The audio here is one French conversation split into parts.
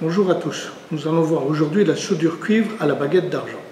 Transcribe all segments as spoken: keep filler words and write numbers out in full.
Bonjour à tous, nous allons voir aujourd'hui la soudure cuivre à la baguette d'argent.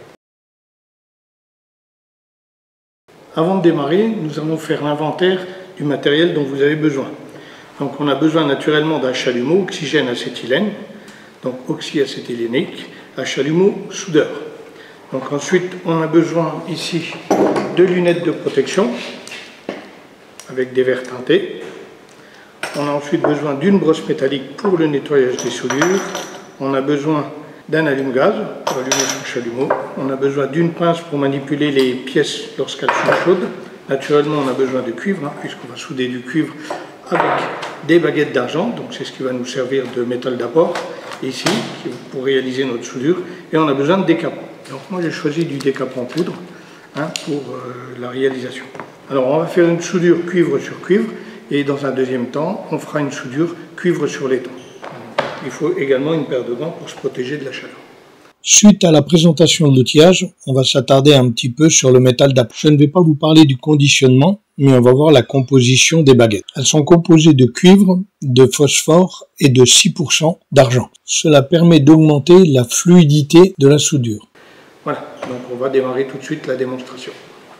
Avant de démarrer, nous allons faire l'inventaire du matériel dont vous avez besoin. Donc on a besoin naturellement d'un chalumeau oxygène acétylène, donc oxyacétylénique, un chalumeau soudeur. Donc ensuite on a besoin ici de lunettes de protection avec des verres teintés. On a ensuite besoin d'une brosse métallique pour le nettoyage des soudures. On a besoin d'un allume-gaz pour allumer son chalumeau. On a besoin d'une pince pour manipuler les pièces lorsqu'elles sont chaudes. Naturellement, on a besoin de cuivre, hein, puisqu'on va souder du cuivre avec des baguettes d'argent. Donc c'est ce qui va nous servir de métal d'apport ici, pour réaliser notre soudure. Et on a besoin de décapant. Donc moi j'ai choisi du décapant poudre hein, pour euh, la réalisation. Alors on va faire une soudure cuivre sur cuivre. Et dans un deuxième temps, on fera une soudure cuivre sur laiton. Il faut également une paire de gants pour se protéger de la chaleur. Suite à la présentation de l'outillage, on va s'attarder un petit peu sur le métal d'apport. Je ne vais pas vous parler du conditionnement, mais on va voir la composition des baguettes. Elles sont composées de cuivre, de phosphore et de six pour cent d'argent. Cela permet d'augmenter la fluidité de la soudure. Voilà, donc on va démarrer tout de suite la démonstration.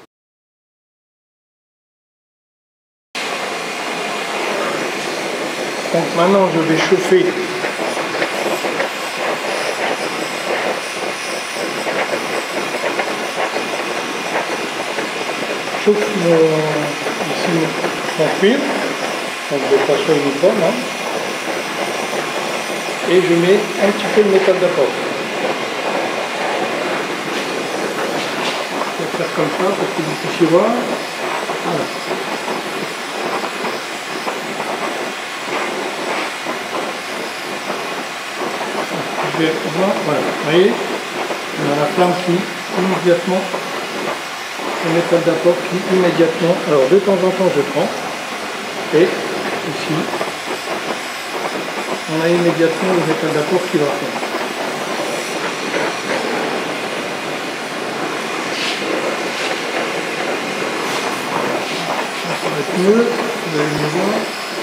Donc maintenant je vais chauffer chauffe mon, ici mon cuivre, donc de façon uniforme, hein, et je mets un petit peu de métal d'apport. Je vais faire comme ça pour que vous puissiez voir. Voilà. Voilà, vous voyez, on a la flamme qui immédiatement, le métal d'apport qui immédiatement, alors de temps en temps je prends, et ici, on a immédiatement le métal d'apport qui va fondre. Ça va être mieux, vous allez me voir.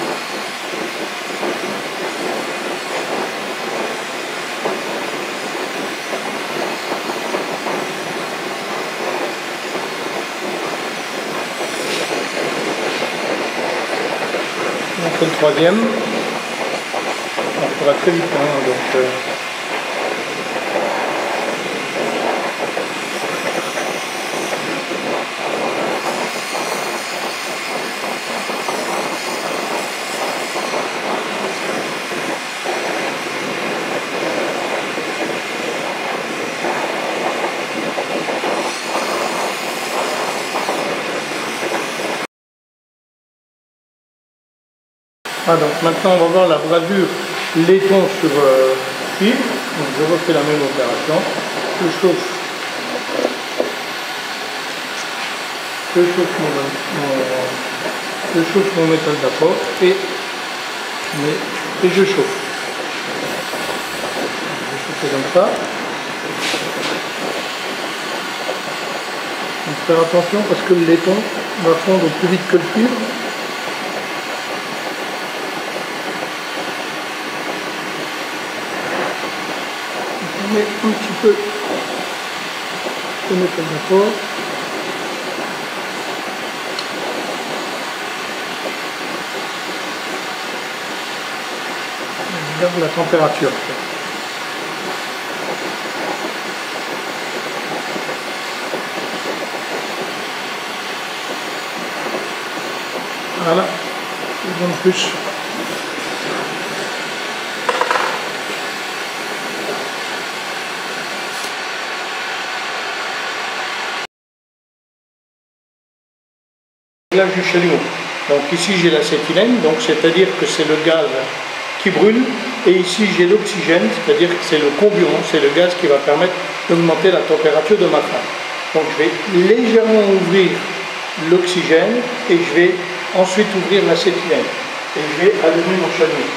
On fait le troisième, on fera très vite, hein, donc euh... Ah, donc maintenant on va voir la bradure laiton sur euh, cuivre. Donc je refais la même opération. Je chauffe, je chauffe mon, mon, je chauffe mon métal d'apport et, et je chauffe. Je vais chauffer comme ça. Donc faire attention parce que le laiton va fondre plus vite que le cuivre. On met un petit peu de métal d'apport. On regarde la température. Voilà, en plus. Du chalumeau. Donc ici j'ai l'acétylène, donc c'est-à-dire que c'est le gaz qui brûle, et ici j'ai l'oxygène, c'est-à-dire que c'est le comburant, c'est le gaz qui va permettre d'augmenter la température de ma flamme. Donc je vais légèrement ouvrir l'oxygène et je vais ensuite ouvrir l'acétylène et je vais allumer mon chalumeau.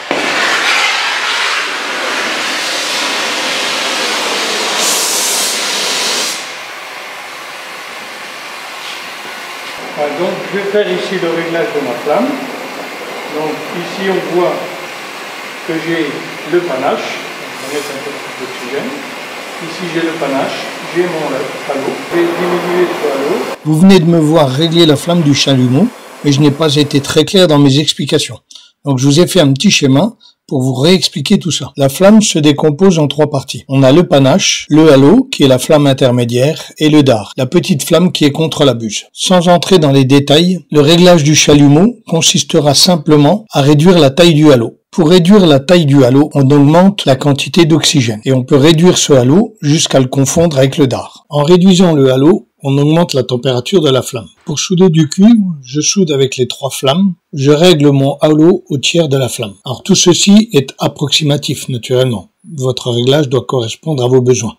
Voilà, donc je vais faire ici le réglage de ma flamme. Donc ici on voit que j'ai le panache, on va mettre un peu plus d'oxygène. Ici j'ai le panache, j'ai mon halo, j'ai diminué ce halo. Vous venez de me voir régler la flamme du chalumeau, mais je n'ai pas été très clair dans mes explications. Donc je vous ai fait un petit schéma pour vous réexpliquer tout ça. La flamme se décompose en trois parties. On a le panache, le halo, qui est la flamme intermédiaire, et le dard, la petite flamme qui est contre la buse. Sans entrer dans les détails, le réglage du chalumeau consistera simplement à réduire la taille du halo. Pour réduire la taille du halo, on augmente la quantité d'oxygène, et on peut réduire ce halo jusqu'à le confondre avec le dard. En réduisant le halo, on augmente la température de la flamme. Pour souder du cuivre, je soude avec les trois flammes. Je règle mon halo au tiers de la flamme. Alors tout ceci est approximatif, naturellement. Votre réglage doit correspondre à vos besoins.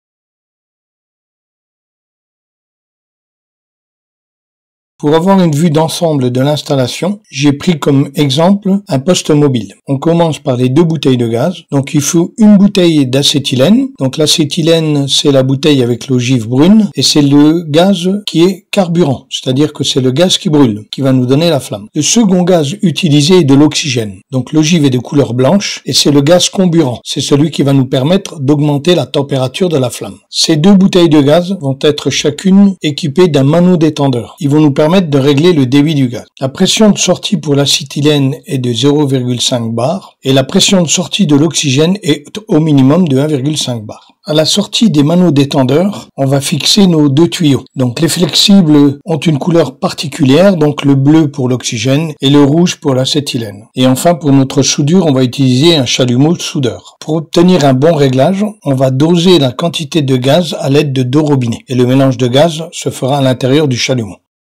Pour avoir une vue d'ensemble de l'installation, j'ai pris comme exemple un poste mobile. On commence par les deux bouteilles de gaz. Donc il faut une bouteille d'acétylène. Donc l'acétylène, c'est la bouteille avec l'ogive brune et c'est le gaz qui est carburant, c'est-à-dire que c'est le gaz qui brûle, qui va nous donner la flamme. Le second gaz utilisé est de l'oxygène. Donc l'ogive est de couleur blanche et c'est le gaz comburant. C'est celui qui va nous permettre d'augmenter la température de la flamme. Ces deux bouteilles de gaz vont être chacune équipées d'un manodétendeur. Ils vont nous permettre de régler le débit du gaz. La pression de sortie pour l'acétylène est de zéro virgule cinq bar et la pression de sortie de l'oxygène est au minimum de un virgule cinq bar. À la sortie des manodétendeurs, on va fixer nos deux tuyaux. Donc les flexibles ont une couleur particulière, donc le bleu pour l'oxygène et le rouge pour l'acétylène. Et enfin pour notre soudure, on va utiliser un chalumeau soudeur. Pour obtenir un bon réglage, on va doser la quantité de gaz à l'aide de deux robinets. Et le mélange de gaz se fera à l'intérieur du chalumeau.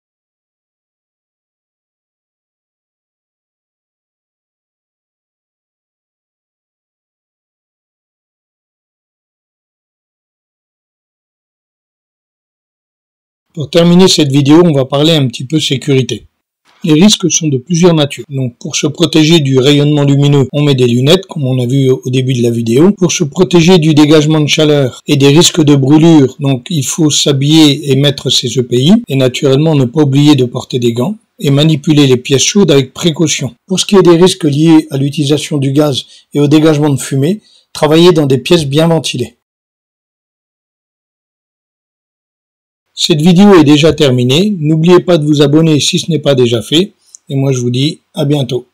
Pour terminer cette vidéo, on va parler un petit peu sécurité. Les risques sont de plusieurs natures. Donc pour se protéger du rayonnement lumineux, on met des lunettes, comme on a vu au début de la vidéo. Pour se protéger du dégagement de chaleur et des risques de brûlure, donc il faut s'habiller et mettre ses E P I. Et naturellement, ne pas oublier de porter des gants et manipuler les pièces chaudes avec précaution. Pour ce qui est des risques liés à l'utilisation du gaz et au dégagement de fumée, travaillez dans des pièces bien ventilées. Cette vidéo est déjà terminée, n'oubliez pas de vous abonner si ce n'est pas déjà fait, et moi je vous dis à bientôt.